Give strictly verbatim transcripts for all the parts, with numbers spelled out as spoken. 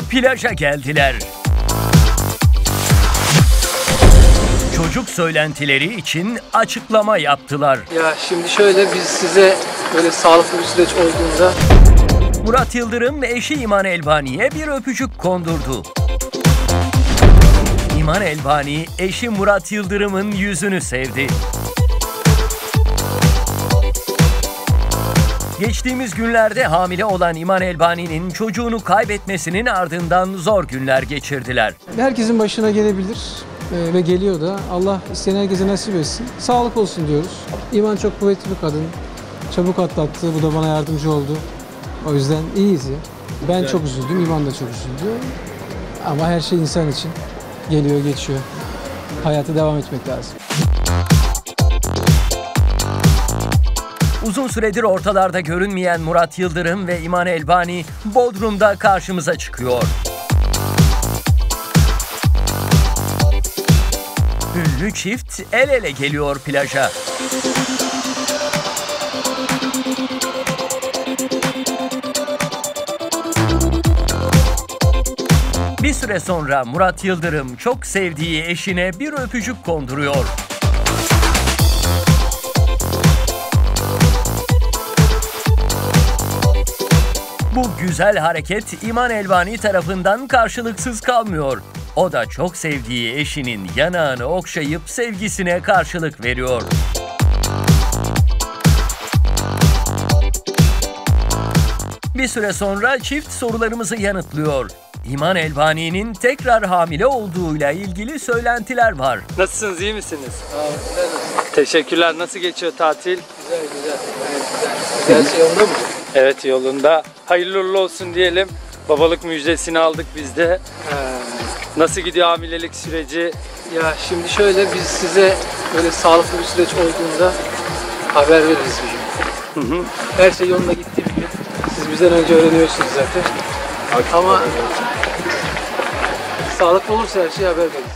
plaja geldiler. Çocuk söylentileri için açıklama yaptılar. Ya şimdi şöyle, biz size böyle sağlıklı bir süreç olduğunda... Murat Yıldırım eşi İman Elbani'ye bir öpücük kondurdu. İman Elbani eşi Murat Yıldırım'ın yüzünü sevdi. Geçtiğimiz günlerde hamile olan İman Elbani'nin çocuğunu kaybetmesinin ardından zor günler geçirdiler. Herkesin başına gelebilir e, ve geliyor da. Allah isteyen herkese nasip etsin. Sağlık olsun diyoruz. İman çok kuvvetli bir kadın. Çabuk atlattı. Bu da bana yardımcı oldu. O yüzden iyiyiz ya. Ben çok üzüldüm. İman da çok üzüldü. Ama her şey insan için. Geliyor, geçiyor. Hayata devam etmek lazım. Uzun süredir ortalarda görünmeyen Murat Yıldırım ve İman Elbani Bodrum'da karşımıza çıkıyor. Ünlü çift el ele geliyor plaja. Bir süre sonra Murat Yıldırım çok sevdiği eşine bir öpücük konduruyor. Bu güzel hareket İman Elbani tarafından karşılıksız kalmıyor. O da çok sevdiği eşinin yanağını okşayıp sevgisine karşılık veriyor. Bir süre sonra çift sorularımızı yanıtlıyor. İman Elbani'nin tekrar hamile olduğuyla ilgili söylentiler var. Nasılsınız, iyi misiniz? Aa, güzel. Teşekkürler. Nasıl geçiyor tatil? Güzel, güzel. Evet, güzel. Her şey yolunda mı? Evet, yolunda. Hayırlı uğurlu olsun diyelim. Babalık müjdesini aldık biz de. Ee, Nasıl gidiyor hamilelik süreci? Ya şimdi şöyle, biz size böyle sağlıklı bir süreç olduğunda haber veririz bir gün. Hı hı. Her şey yolunda gittiği bir gün. Siz bizden önce öğreniyorsunuz zaten. Ama sağlıklı olursa her şeyi haber veririz.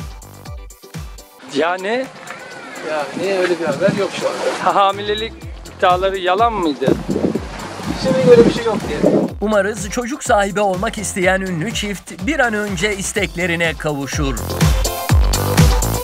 Yani? Ya niye, öyle bir haber yok şu anda. Ha, hamilelik iddiaları yalan mıydı? Şimdi böyle bir şey yok diye. Umarız çocuk sahibi olmak isteyen ünlü çift bir an önce isteklerine kavuşur.